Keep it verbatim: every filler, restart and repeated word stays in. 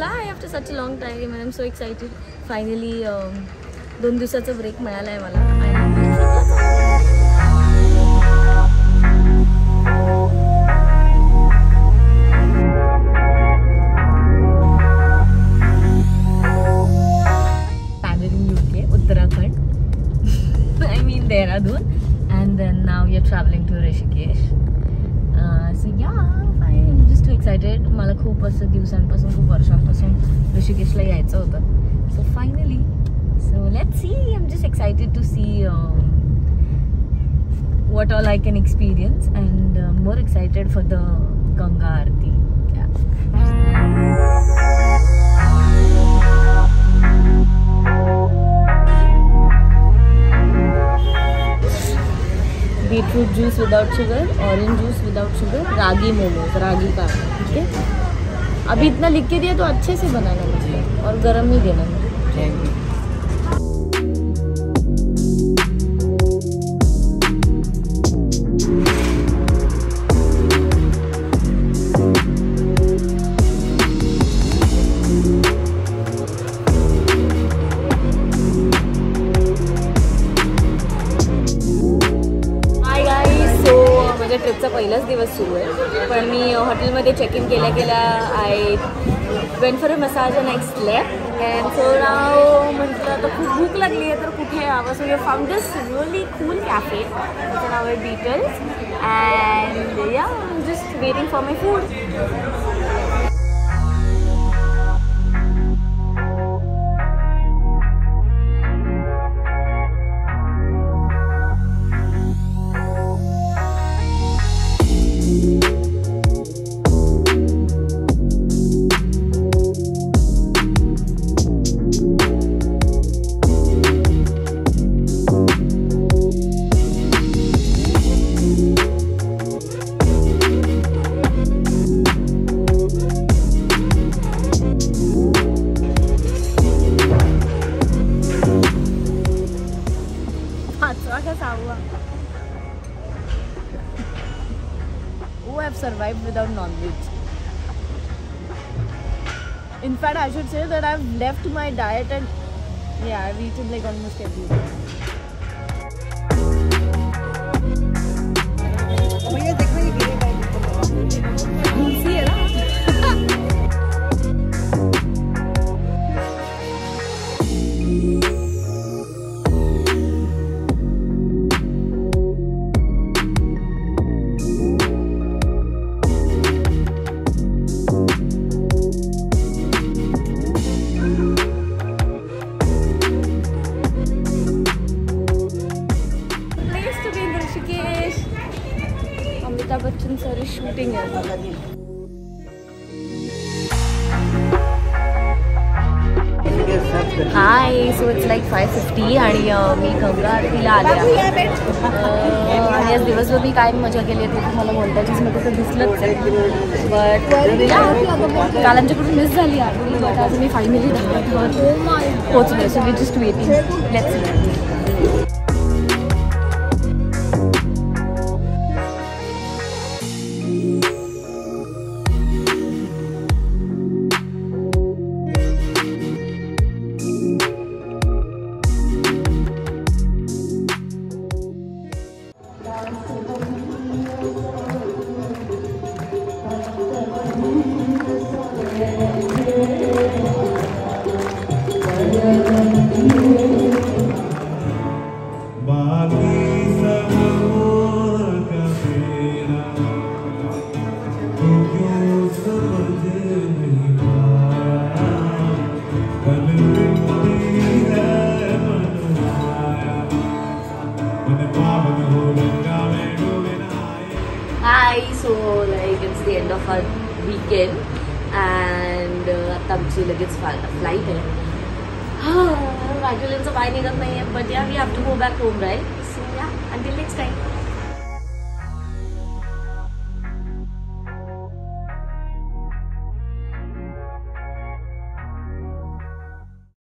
fly after such a long time and I'm so excited. Finally, um, दोन दिवसाचा break मिळाला आहे मला Landed in U K, Uttarakhand. I mean Dehradun, and then now we are traveling to Rishikesh. Uh, so yeah. I'm just too excited. मला खूप असं दिवसांपासून खूप वर्षांपासून ऋषिकेशला यायचं होतं. So finally, so let's see. I'm just excited to see um, what all I can experience, and uh, more excited for the Ganga arti. Yeah. Beetroot juice without sugar, orange juice without sugar, रागी मोमोज, रागी का, ठीक है. अभी इतना लिख के दिया तो अच्छे से बनाना मुझे और गरम ही देना मुझे. ट्रिपचा पहिलाच दिवस सुरू आहे पण मी हॉटेलमध्ये चेक इन केल्या केल्या I went for a massage and I slept and so now म्हटलं आता खूप भूक लागली आहे तर कुठे यावं so we found this really cool cafe त्याचं नाव आहे Beatles and yeah just waiting for my food. Who have survived without non-veg? In fact, I should say that I've left my diet and yeah, I've eaten like almost everything. Bachchan sir is shooting here. Hi, so it's like five fifty आणि मी गंगा आरतीला आले आहे आणि आज दिवसभर मी काय मजा केली आहे ते तुम्हाला बोलताचीच मध्ये तर दिसलंच आहे बट काल आमच्याकडून मिस झाली आरती बट आज मी फायनली धावत पोचले so we just waiting let's see. Hi, so like it's the end of our weekend and आता आमची लगेच फ्लाइट आहे. माझ्या लेनचं पाय निघत नाही आहे but yeah we have to go back home right so yeah until next time.